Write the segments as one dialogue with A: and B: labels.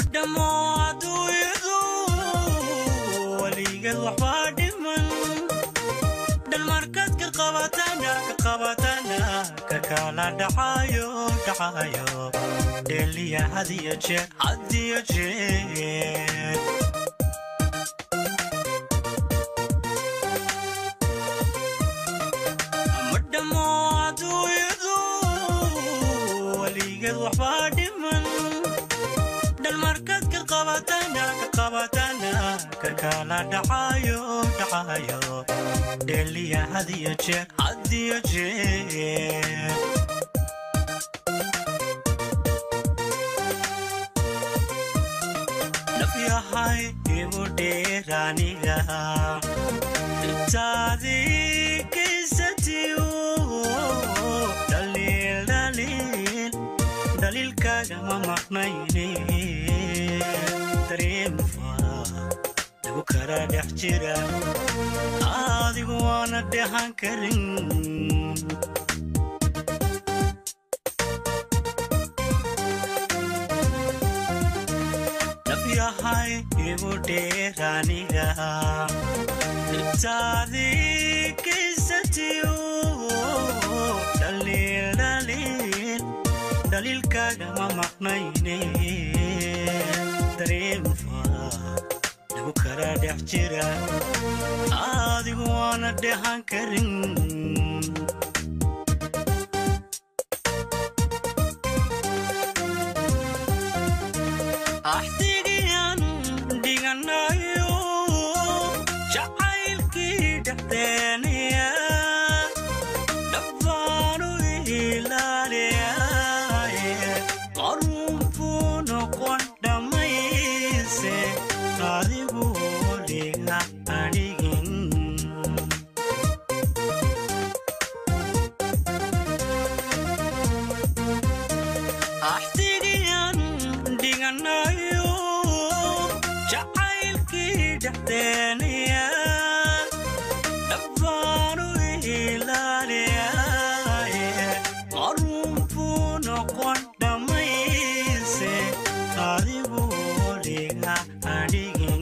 A: مدموعدو يدو وليقل وحبادي من دالمركز كقباتنا ككالا دحايو دليا هدي جير مدموعدو يدو وليقل وحبادي من دالمركز كقباتنا ككالا دحايو دليا هدي جير نفيا هاي يوديرانيغا تتادي كيستيو دليل كاغا ما مقنيني دريم فا دغو كرا دحجيرا adigu waana dhahan karin nafiyahay igu dheeraaniga taadi kisatiyo daliilkaaga ma maqnayne dareemfa lagu kala dhex jira adigu waana dhahan karin ahtigiyan diganayo jacaylkii dhexdeeniya dhabaanu ilaaliya qarunfu noqon dhamayse adigu liga adigin ahtigiyan diganayo jacaylkii dhexdeeniya dhabaanu ilaaliya qarunfu noqon dhamayse adigu liga adigin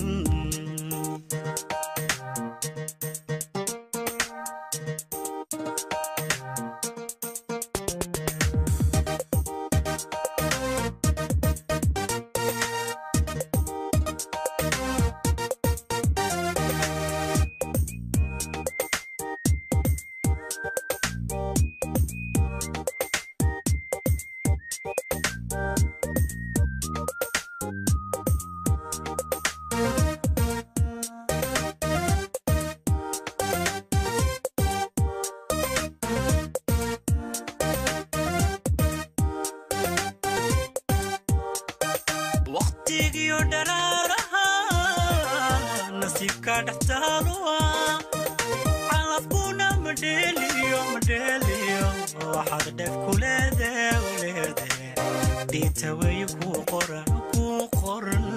A: waqtigiyo daraaraha nasiibka dhextaaluwa calafkuna madheeliyo waxaad dheef ku leede dhiita wey ku qoran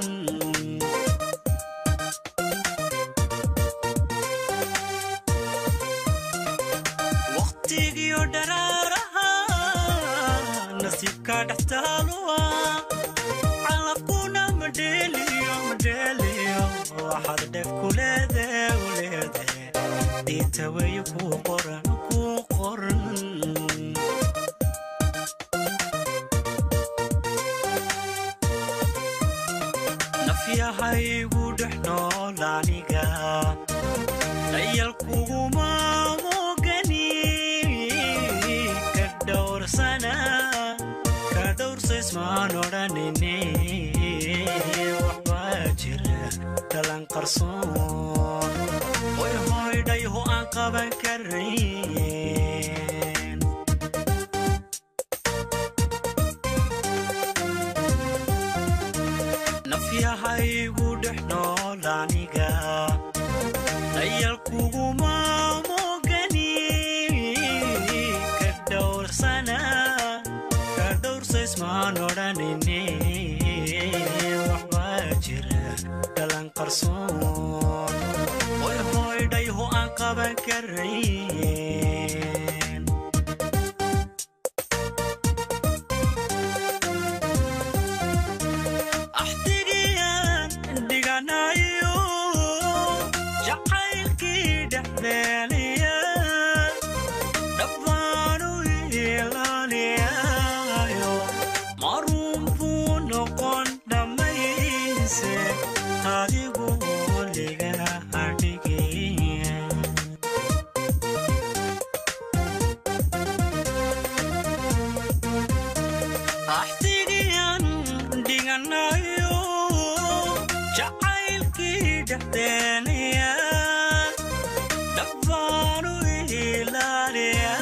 A: waqtigiyo daraaraha nasiibka dhextaaluwa waxaad dheef ku leede dhiita wey ku qoran nafyahaygu dhex nool aniga dayal kuguma mogani ka dhowrsaysmaan odhanine dalan qarsoon way hoydhayho aan qaban karayn nafyahaygu dhex nool aniga dayal kuguma mogani ka dhowrsaysmaan odhanine waxbaa jira dalan qarsoon way hoydhayho aan qaban karayn ahtigiyan أحتيجيان دينغنايو جعل كده تانية دفانو إلاليا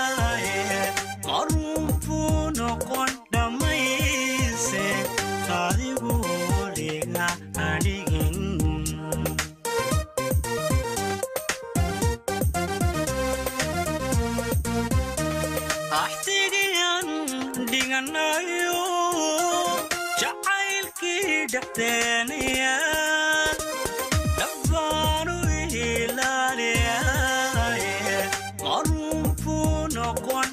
A: معروفو نقون دميسي خاليقو لغا أنيجين أحتيجيان دينغنايو جعل كده تانية دفانو إلاليا معروفو نقون